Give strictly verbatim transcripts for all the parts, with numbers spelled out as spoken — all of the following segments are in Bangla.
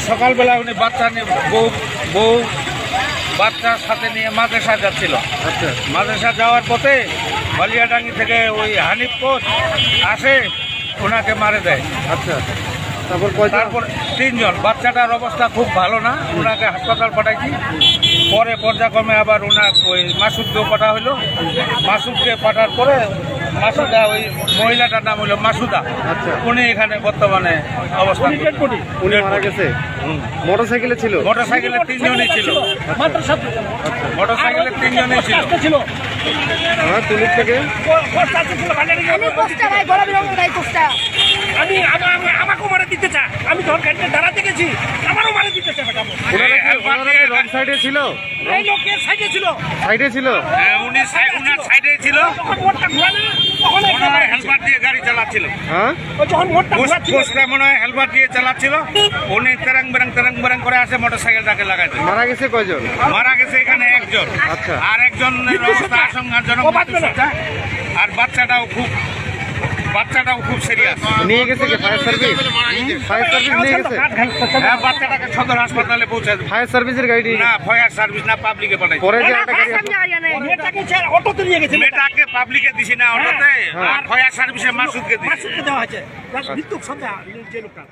সকালবেলা উনি বাচ্চা নিয়ে বউ বউ বাচ্চার সাথে নিয়ে মাদ্রাসা যাচ্ছিল। আচ্ছা, মাদ্রাসা যাওয়ার পথে বালিয়াডাঙ্গি থেকে ওই হানিফ কোচ আসে, ওনাকে মারে দেয়। আচ্ছা, তারপর কয়জন? তারপর তিনজন। বাচ্চাটার অবস্থা খুব ভালো না, ওনাকে হাসপাতাল পাঠাইছি। পরে পর্যায়ক্রমে আবার ওনার ওই মাসুদকেও পাঠা হইলো। মাসুদকে পাঠার পরে মাসুদা, ওই মহিলাটার নাম হলো মাসুদা, আচ্ছা, উনি এখানে বর্তমানে অবস্থান করছেন। উনি মারা গেছে। মোটর সাইকেলে ছিল? মোটর সাইকেলে তিনজনই ছিল। মোটর সাইকেলে তিনজনই ছিল। হ্যাঁ, তুলির থেকে আমি আমাকেও মারা দিতে চা, আমি যখন গাড়িতে দাঁড়াতে গেছি আমারও মারা দিতে চা। রং সাইডে ছিল? এই লোকের সাইডে ছিল। সাইডে ছিল? হ্যাঁ, উনি উনার সাইডে ছিল। যখন মোটটা ঘোরানো তখন মনে হয় হেলপার দিয়ে গাড়ি চালাচ্ছিল। হ্যাঁ, যখন মোটটা ঘোরাচ্ছিল পোস্টটা মনে হয় হেলপার দিয়ে চালাচ্ছিল। উনি তেরাং বেরাং তেরাং বেরাং করে আসে মোটর সাইকেলটাকে লাগাইছে। মারা গেছে কয়জন? মারা গেছে এখানে একজন। আচ্ছা, আর একজনের অবস্থা আশঙ্কাজনক, আর বাচ্চাটাও খুব বাচ্চাটাও খুব সিরিয়াস। নিয়ে গেছে কি ফায়ার সার্ভিস? ফায়ার সার্ভিস নিয়ে গেছে? হ্যাঁ, বাচ্চাটাকে সদর হাসপাতালে পৌঁছে দেবে। ফায়ার সার্ভিসের গাড়ি না, ফায়ার সার্ভিস না, পাবলিকে পাঠাইছে। পরে যে একটা গাড়ি মেয়েটাকে ছেড়ে অটোতে নিয়ে গেছে। মেয়েটাকে পাবলিকে দিছি না অটোতে, আর ফায়ার সার্ভিসে মাসুদকে দিছি। মাসুদকে দেওয়া হয়েছে। মৃত্যু সন্ধ্যা যে লোকটা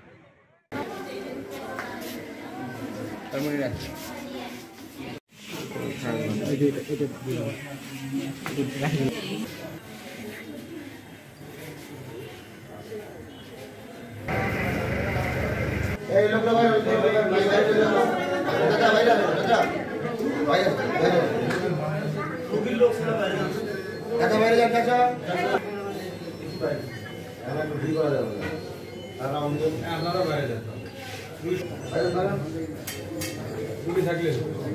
এই লোকটা ভাই ওই বাইরে দাদা বাইরে দাদা বাইরে বাইরে কুকিল লোক ছিল বাইরে দাদা বাইরে যান চাচা বাইরে আমরা একটু ফ্রি করে দেব আর আমাদের আপনারা বাইরে যান বাইরে দাঁড়ান তুমি থাকলে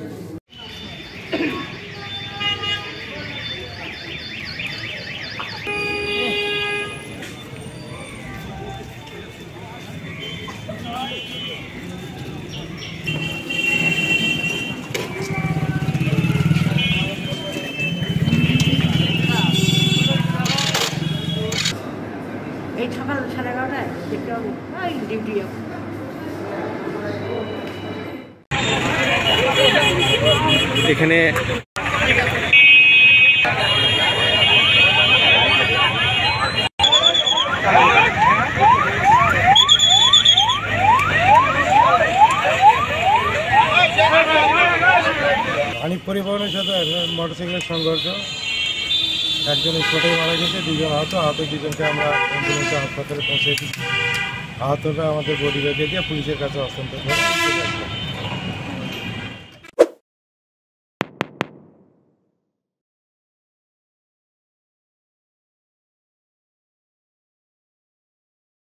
এই সকাল সাড়ে এগারোটায় দেখতে পাবো ডিউটি যাবো। এখানে হানিফ পরিবহনের সাথে মোটরসাইকেলের সংঘর্ষ, একজন স্পটে মারা গেছে, দুজন আহত। আহত দুজনকে আমরা অ্যাম্বুলেন্সে হাসপাতালে পৌঁছে দিচ্ছি। আহতরা আমাদের বডি ব্যাগে দিয়ে পুলিশের কাছে হস্তান্তর করে।